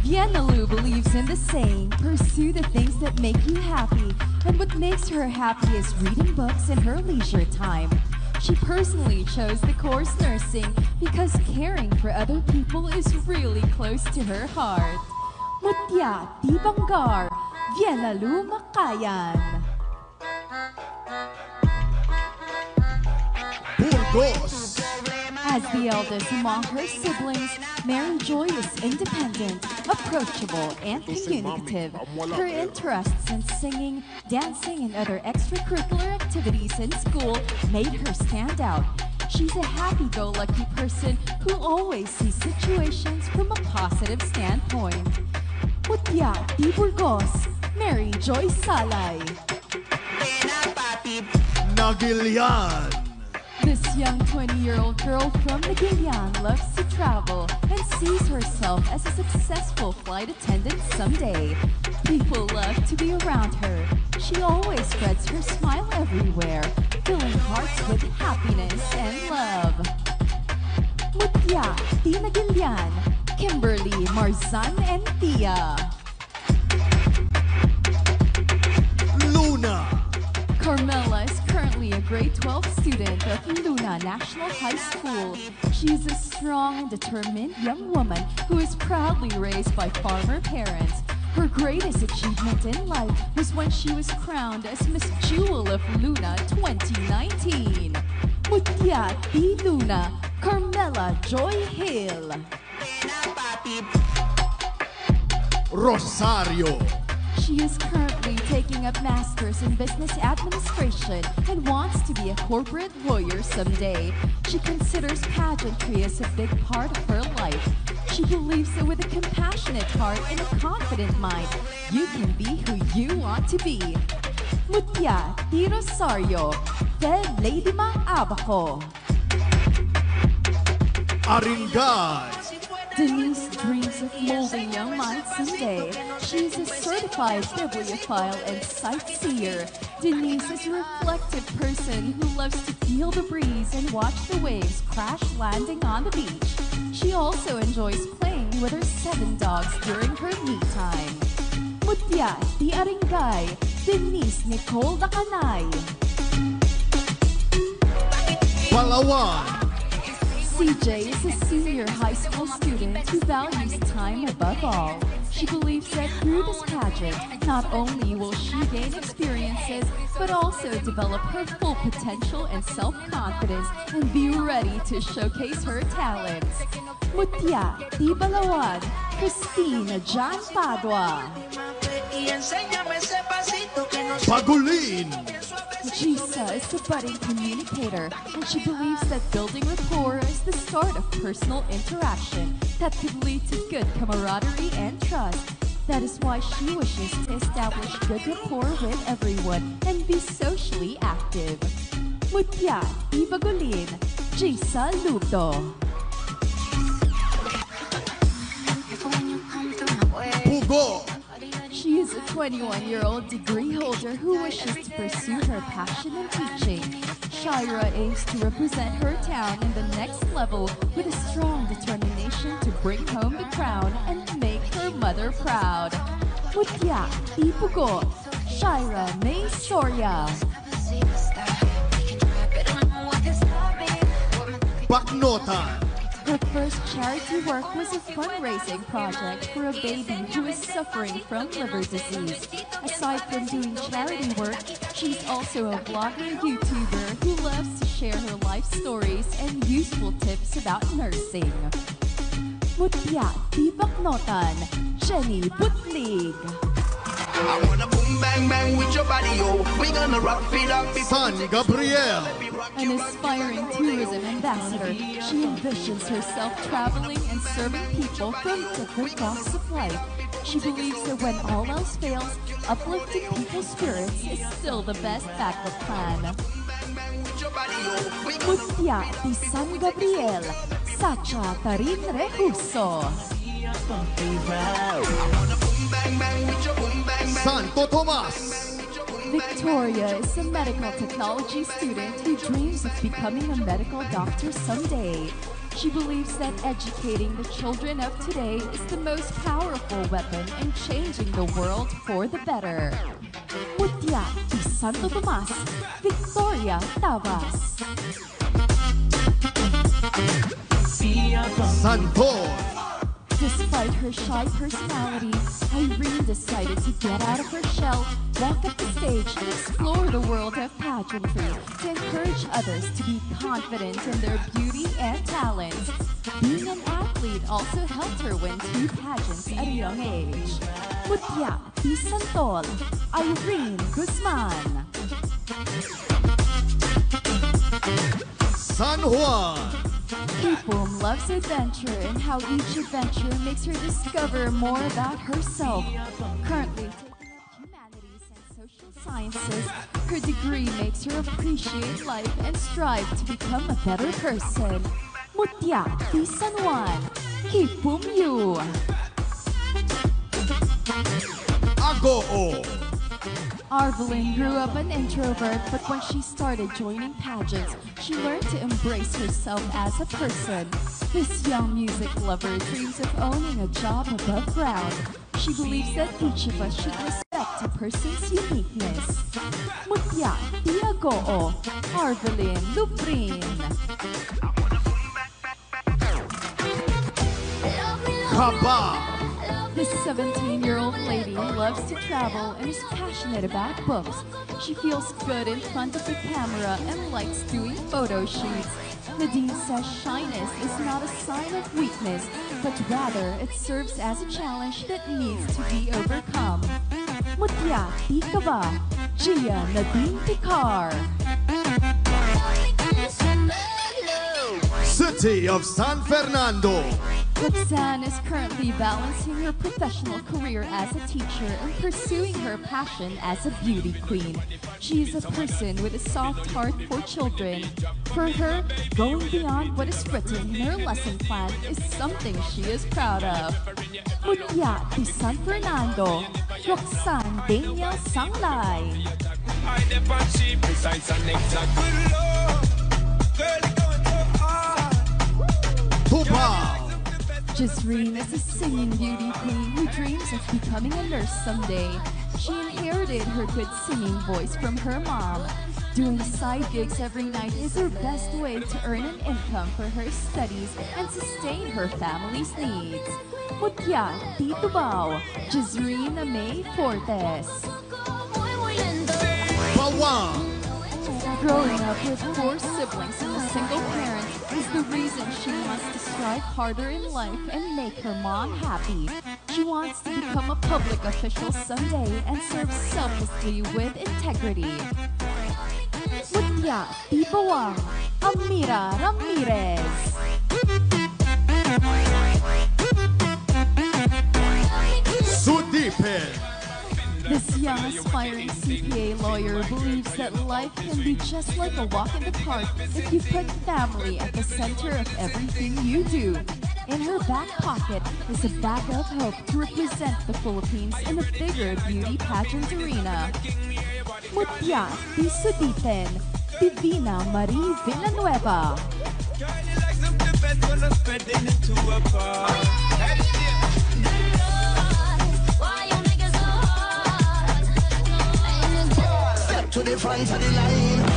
Vienna Lu believes in the saying, pursue the things that make you happy, and what makes her happy is reading books in her leisure time. She personally chose the course nursing because caring for other people is really close to her heart. Mutya Tibanggar, Vienna Lu Makayan. Burgos. As the eldest among her siblings, Mary Joy is independent, approachable, and communicative. Her interests in singing, dancing, and other extracurricular activities in school made her stand out. She's a happy-go-lucky person who always sees situations from a positive standpoint. Mutya Di Burgos, Mary Joy Salay. Nagilian. This young 20-year-old girl from Nagilian loves to travel and sees herself as a successful flight attendant someday. People love to be around her. She always spreads her smile everywhere, filling hearts with happiness and love. Mutya Di Nagilian, Kimberly, Marzan, and Tia. Luna. Carmela is currently a grade 12 student of Luna National High School. She is a strong and determined young woman who is proudly raised by farmer parents. Her greatest achievement in life was when she was crowned as Miss Jewel of Luna 2019. Mutya Di Luna, Carmela Joy Hill. Rosario. She is currently taking up masters in business administration and wants to be a corporate lawyer someday. She considers pageantry as a big part of her life. She believes that with a compassionate heart and a confident mind, you can be who you want to be. Mutya Di Rosario, the Lady Ma Abaco. Aringay. Denise dreams of molding young minds someday. She is a certified bibliophile and sightseer. Denise is a reflective person who loves to feel the breeze and watch the waves crash landing on the beach. She also enjoys playing with her 7 dogs during her me time. Mutya Di Aringay, Denise Nicole Dacanay. Palawan. CJ is a senior high school student who values time above all. She believes that through this pageant, not only will she gain experiences, but also develop her full potential and self-confidence and be ready to showcase her talents. Mutya Di Balawan, Christine Jan Padua. Pagulin. Gisa is a budding communicator, and she believes that building rapport is the start of personal interaction that could lead to good camaraderie and trust. That is why she wishes to establish good rapport with everyone and be socially active. Mutya Di Bagulin, Gisa Luto. Pugo. She is a 21-year-old degree holder who wishes to pursue her passion in teaching. Shira aims to represent her town in the next level with a strong determination to bring home the crown and make her mother proud. Mutya Di Pugo, Shira May Soria. Baknotan. Her first charity work was a fundraising project for a baby who is suffering from liver disease. Aside from doing charity work, she's also a blogger and YouTuber who loves to share her life stories and useful tips about nursing. Mutya Di Baknotan, Jenny Butlig. I wanna boom bang bang with your body, yo. We gonna rock it up. San Gabriel. An aspiring tourism ambassador, she envisions herself traveling and serving people from different walks of life. She believes that when all else fails, uplifting people's spirits is still the best backup plan. Mutya Di San Gabriel, Sacha Tarin Rehuso. Santo Tomas. Victoria is a medical technology student who dreams of becoming a medical doctor someday. She believes that educating the children of today is the most powerful weapon in changing the world for the better. Mutya di Santo Tomas, Victoria Tavas. Santor. Despite her shy personality, Irene decided to get out of her shell, walk up the stage, and explore the world of pageantry to encourage others to be confident in their beauty and talents. Being an athlete also helped her win 2 pageants at a young age. Mutya di Santol, Irene Guzman. San Juan. Kipum loves adventure and how each adventure makes her discover more about herself. Currently taking up humanities and social sciences, her degree makes her appreciate life and strive to become a better person. Mutya di San Juan, Kipum Yu. Agoo. Arvelin grew up an introvert, but when she started joining pageants, she learned to embrace herself as a person. This young music lover dreams of owning a job above ground. She believes that each of us should respect a person's uniqueness. Mutya di Agoo, Arvelin Luprin. Kaba. This 17-year-old lady loves to travel and is passionate about books. She feels good in front of the camera and likes doing photo shoots. Nadine says shyness is not a sign of weakness, but rather it serves as a challenge that needs to be overcome. Mutya di Kaba, Gia Nadine Picar. City of San Fernando. Roxanne is currently balancing her professional career as a teacher and pursuing her passion as a beauty queen. She is a person with a soft heart for children. For her, going beyond what is written in her lesson plan is something she is proud of. Mutya di San Fernando, Roxanne Daniel Sanglay. Tupao. Jazreen is a singing beauty queen who dreams of becoming a nurse someday. She inherited her good singing voice from her mom. Doing side gigs every night is her best way to earn an income for her studies and sustain her family's needs. Mutya di Tubao, Jazreen May Fortes. Bawang. Growing up with 4 siblings and a single parent is the reason she wants to strive harder in life and make her mom happy. She wants to become a public official someday and serve selflessly with integrity. Mutya di Bawang, Amira Ramirez. Sudipen. This young aspiring CPA lawyer believes that life can be just like a walk in the park if you put family at the center of everything you do. In her back pocket is a bag of hope to represent the Philippines in a bigger beauty pageant arena. Mutya di Sudipen, Divina Marie Villanueva. To the front of the line.